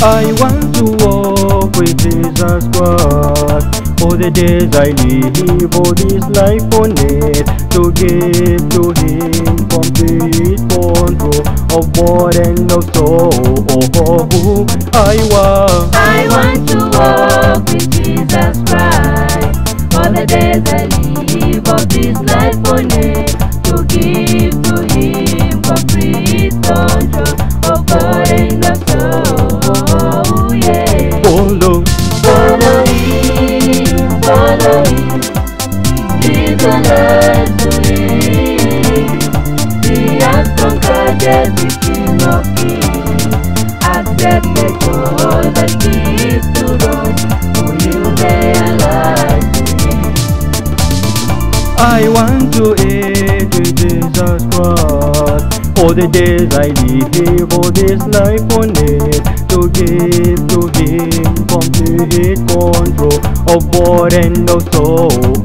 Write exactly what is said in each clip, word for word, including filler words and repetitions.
I want to walk with Jesus Christ. All the days I live, all this life on it, to give to Him complete control of body and of soul. I want, I want to walk with Jesus Christ. All the days I live, all this life on it, to give to Him complete control of body and of soul. Yeah. follow, Follow Him, follow Him, live your life to Him. He has conquered the King of Kings. Accept the call that gives to those who live their life to Him. I want to eat with Jesus Christ. All the days I live, all this life on it, to give to Him complete control of body and of soul.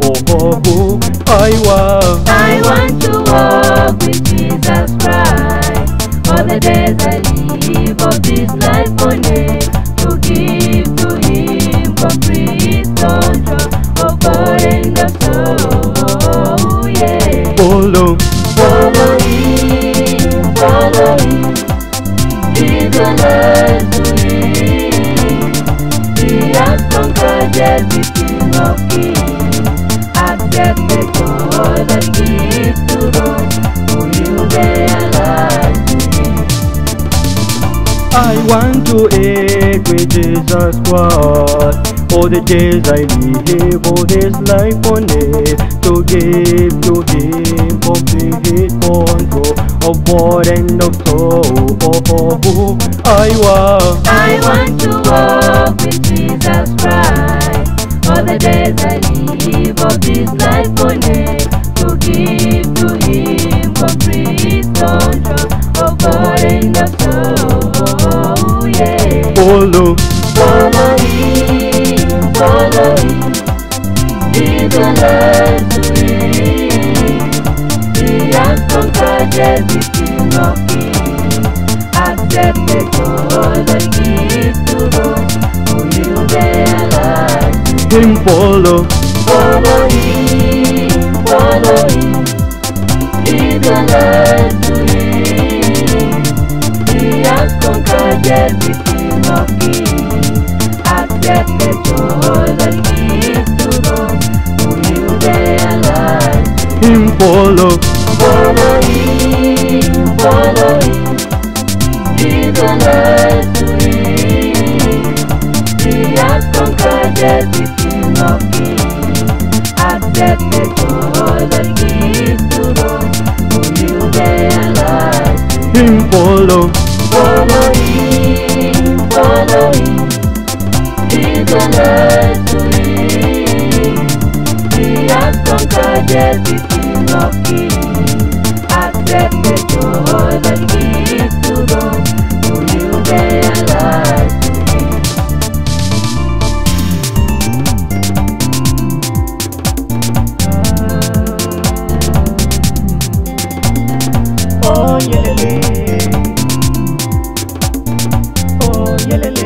I want, I want to walk with Jesus Christ. All the days I live, all this life on it, to give to Him complete control of body and of soul. Yeah. follow, Follow Him, follow Him, live your life to Him. He has conquered the King of Kings. Accept the call that gives to those who live their life to Him. I want to eat with Jesus Christ. All the days I live, all this life on it, to give to Him complete control of body and of soul. I want, I want to walk with Jesus Christ. All the days I live, all this life on it, to give to Him complete control of body and of soul. Yeah. follow, Follow Him, follow Him, live your life to Him. He has conquered the King of Kings. Accept the call that gives to those who live their life. Him follow, Follow Him, follow Him, live your life to Him. He has conquered the King of Kings. Accept the call that gives to those who live their life. Him follow, Follow Him, follow Him, live your life to Him. He has conquered the King of Kings. Accept the call that gives to those who live their life. Him follow, Follow Him, follow Him, live your life to Him. He has conquered the King of Kings. Accept the call that gives to those who live their life to Him. oh yelele, oh yelele.